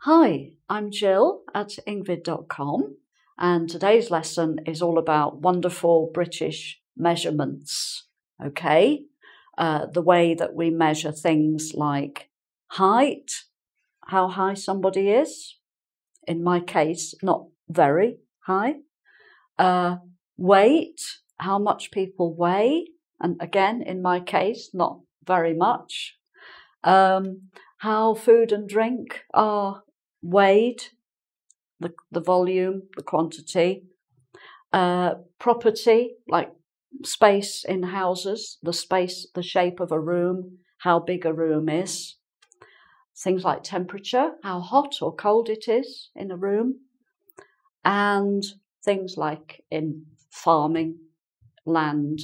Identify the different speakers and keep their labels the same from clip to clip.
Speaker 1: Hi, I'm Jill at engVid.com, and today's lesson is all about wonderful British measurements, okay? The way that we measure things like height, how high somebody is, in my case, not very high. Weight, how much people weigh, and again, in my case, not very much. How food and drink are weighed, the volume, the quantity. Property, like space in houses, the shape of a room, how big a room is. Things like temperature, how hot or cold it is in a room. And things like in farming, land,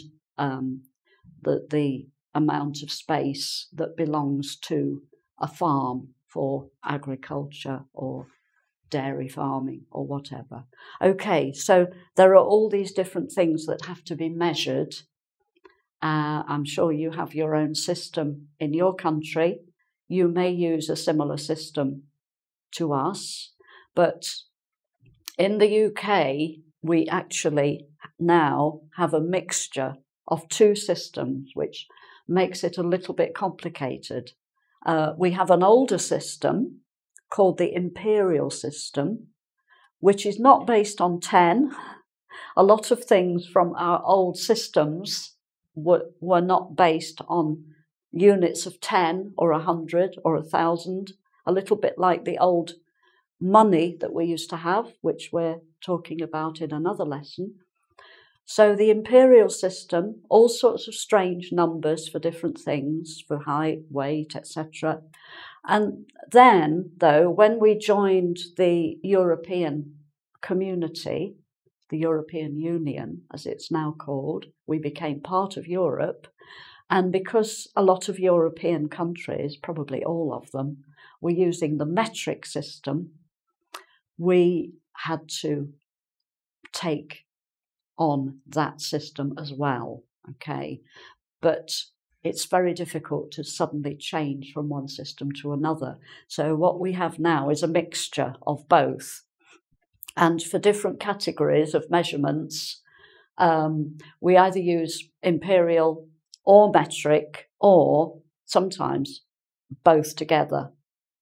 Speaker 1: the amount of space that belongs to a farm for agriculture or dairy farming or whatever. Okay, so there are all these different things that have to be measured. I'm sure you have your own system in your country. You may use a similar system to us, but in the UK, we actually now have a mixture of two systems, which makes it a little bit complicated. We have an older system called the Imperial System, which is not based on 10. A lot of things from our old systems were not based on units of 10 or 100 or 1,000, a little bit like the old money that we used to have, which we're talking about in another lesson. So the Imperial System, all sorts of strange numbers for different things, for height, weight, etc. And then, though, when we joined the European community, the European Union, as it's now called, we became part of Europe. And because a lot of European countries, probably all of them, were using the metric system, we had to take on that system as well, okay? But it's very difficult to suddenly change from one system to another. So what we have now is a mixture of both. And for different categories of measurements, we either use imperial or metric, or sometimes both together,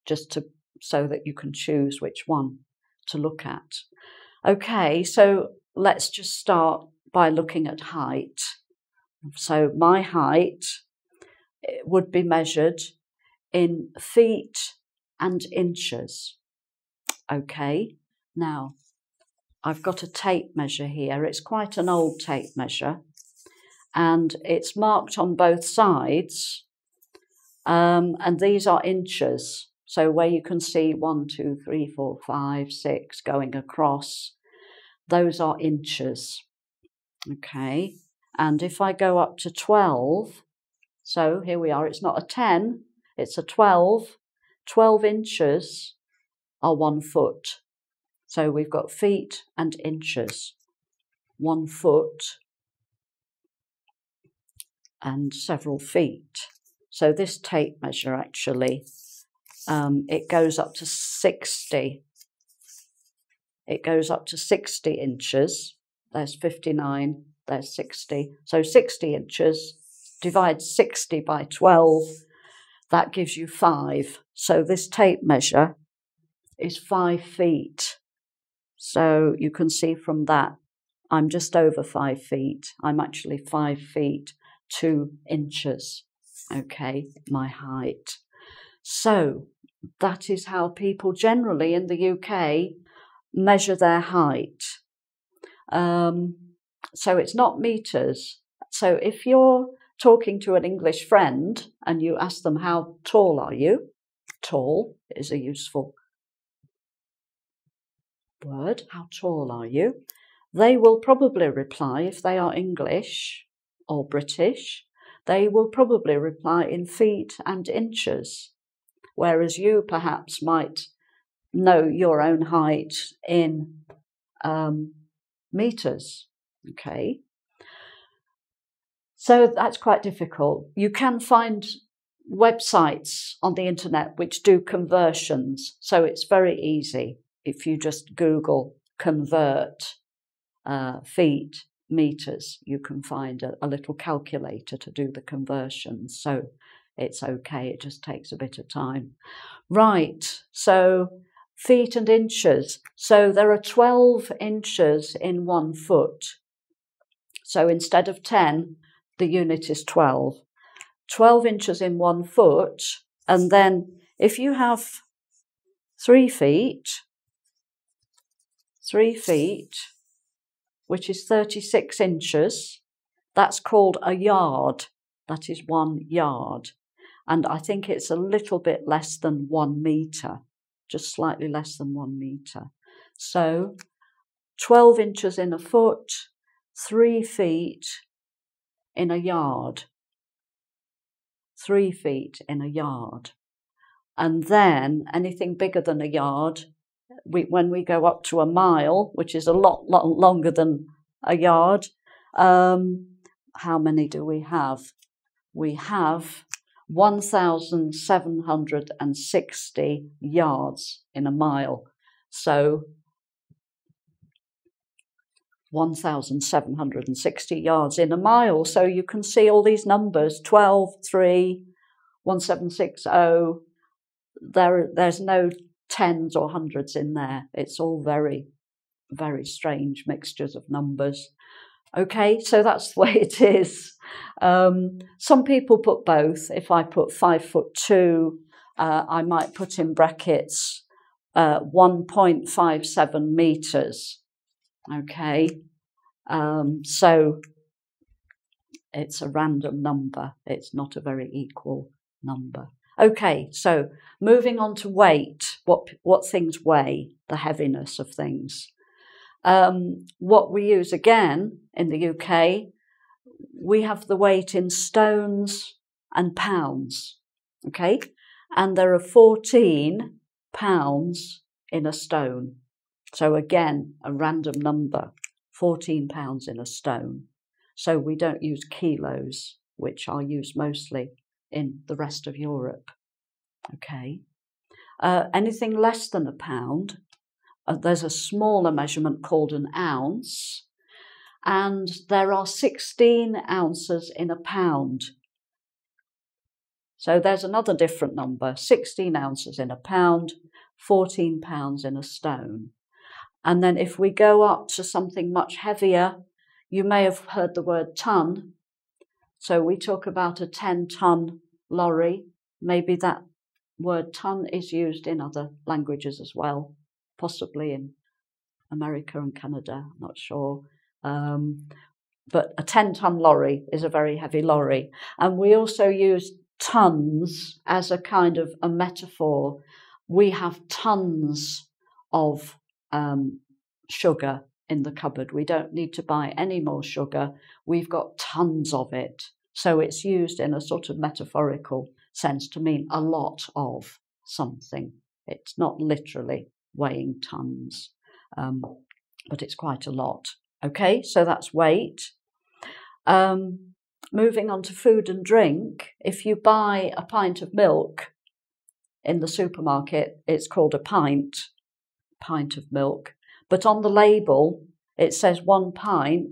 Speaker 1: so that you can choose which one to look at. Okay, so let's just start by looking at height. So my height would be measured in feet and inches. Okay, now I've got a tape measure here. It's quite an old tape measure, and it's marked on both sides, and these are inches. So where you can see 1, 2, 3, 4, 5, 6 going across, those are inches. Okay, and if I go up to 12, so here we are, it's not a 10, it's a 12. 12 inches are 1 foot. So we've got feet and inches. 1 foot and several feet. So this tape measure actually, it goes up to 60. It goes up to 60 inches. There's 59, there's 60. So 60 inches, divide 60 by 12, that gives you 5. So this tape measure is 5 feet. So you can see from that, I'm just over 5 feet. I'm actually 5 feet 2 inches. Okay, my height. So that is how people generally in the UK measure their height. So it's not meters. So if you're talking to an English friend and you ask them, how tall are you? Tall is a useful word. How tall are you? They will probably reply, if they are English or British, they will probably reply in feet and inches, whereas you perhaps might know your own height in meters. Okay, so that's quite difficult. You can find websites on the internet which do conversions. So it's very easy. If you just Google convert feet, meters, you can find a little calculator to do the conversions. So it's okay. It just takes a bit of time. Right. So feet and inches. So there are 12 inches in 1 foot. So instead of 10, the unit is 12. 12 inches in 1 foot. And then if you have 3 feet, which is 36 inches, that's called a yard. That is 1 yard. And I think it's a little bit less than 1 metre, just slightly less than 1 metre. So 12 inches in a foot, 3 feet in a yard. 3 feet in a yard. And then anything bigger than a yard, when we go up to a mile, which is a lot longer than a yard, how many do we have? We have 1,760 yards in a mile. So 1,760 yards in a mile. So you can see all these numbers, 12, 3, 1760. There's no tens or hundreds in there. It's all very, very strange mixtures of numbers. Okay, so that's the way it is. Some people put both. If I put 5'2", I might put in brackets 1.57 meters. Okay, so it's a random number. It's not a very equal number. Okay, so moving on to weight, what things weigh, the heaviness of things. What we use again in the UK, we have the weight in stones and pounds, okay? And there are 14 pounds in a stone. So again, a random number, 14 pounds in a stone. So we don't use kilos, which are used mostly in the rest of Europe. Okay. Anything less than a pound, there's a smaller measurement called an ounce, and there are 16 ounces in a pound. So there's another different number, 16 ounces in a pound, 14 pounds in a stone. And then if we go up to something much heavier, you may have heard the word ton. So we talk about a 10-ton lorry. Maybe that word ton is used in other languages as well, possibly in America and Canada, I'm not sure. But a 10-ton lorry is a very heavy lorry. And we also use tons as a kind of a metaphor. We have tons of sugar in the cupboard. We don't need to buy any more sugar. We've got tons of it. So it's used in a sort of metaphorical sense to mean a lot of something. It's not literally weighing tons, but it's quite a lot. Okay, so that's weight. Moving on to food and drink, if you buy a pint of milk in the supermarket, it's called a pint of milk. But on the label, it says 1 pint,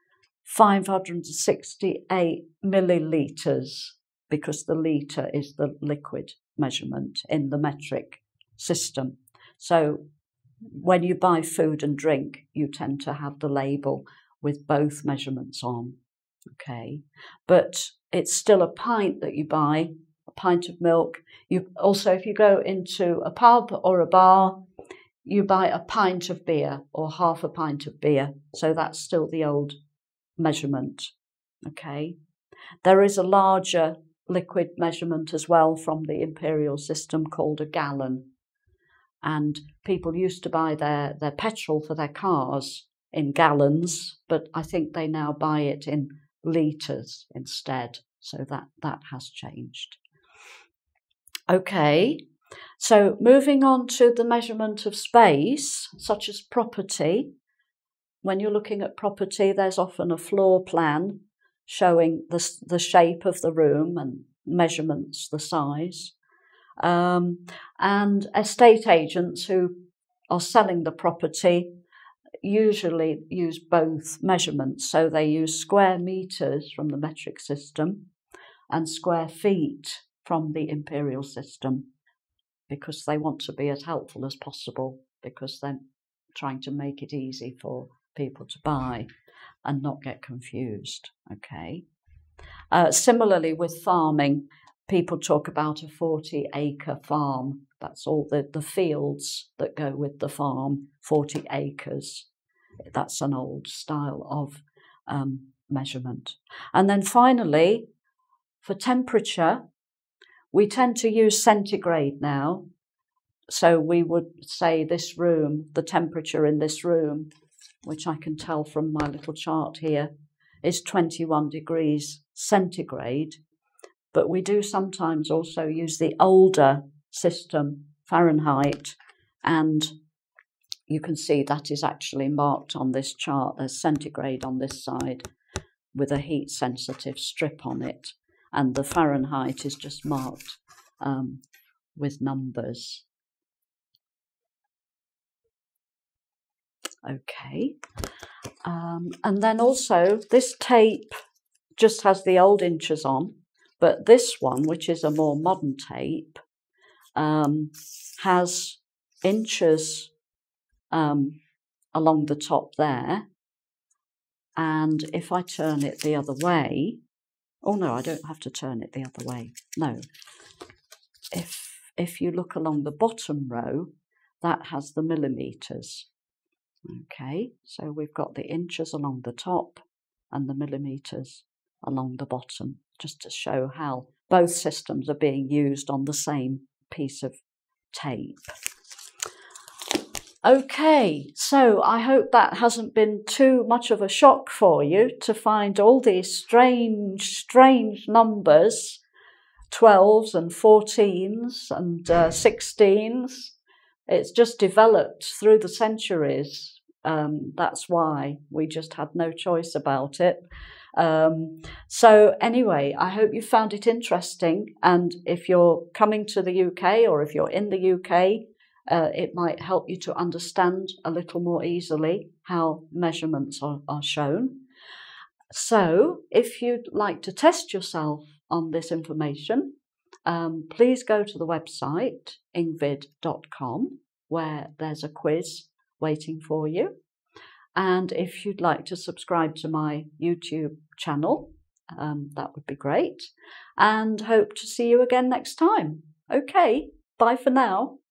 Speaker 1: 568 millilitres, because the litre is the liquid measurement in the metric system. So when you buy food and drink, you tend to have the label with both measurements on. Okay, but it's still a pint that you buy, a pint of milk. You also, if you go into a pub or a bar, you buy a pint of beer or half a pint of beer. So that's still the old measurement. Okay, there is a larger liquid measurement as well from the Imperial System called a gallon. And people used to buy their petrol for their cars in gallons, but I think they now buy it in litres instead. So that has changed. Okay, so moving on to the measurement of space, such as property. When you're looking at property, there's often a floor plan showing the shape of the room and measurements, the size. And estate agents who are selling the property usually use both measurements. So they use square meters from the metric system and square feet from the imperial system, because they want to be as helpful as possible, because they're trying to make it easy for people to buy and not get confused. Okay. Similarly with farming, people talk about a 40-acre farm. That's all the fields that go with the farm, 40 acres. That's an old style of measurement. And then finally, for temperature, we tend to use centigrade now. So we would say this room, the temperature in this room, which I can tell from my little chart here, is 21 degrees centigrade. But we do sometimes also use the older system, Fahrenheit, and you can see that is actually marked on this chart as centigrade on this side with a heat sensitive strip on it, and the Fahrenheit is just marked with numbers. Okay, and then also this tape just has the old inches on, but this one, which is a more modern tape, has inches along the top there. And if I turn it the other way, oh no, I don't have to turn it the other way. No. If you look along the bottom row, that has the millimeters. Okay, so we've got the inches along the top and the millimeters along the bottom, just to show how both systems are being used on the same piece of tape. Okay, so I hope that hasn't been too much of a shock for you to find all these strange numbers, 12s and 14s and 16s. It's just developed through the centuries. That's why we just had no choice about it. So anyway, I hope you found it interesting. And if you're coming to the UK or if you're in the UK, it might help you to understand a little more easily how measurements are shown. So if you'd like to test yourself on this information, please go to the website engvid.com, where there's a quiz waiting for you. And if you'd like to subscribe to my YouTube channel, that would be great. And hope to see you again next time. Okay, bye for now.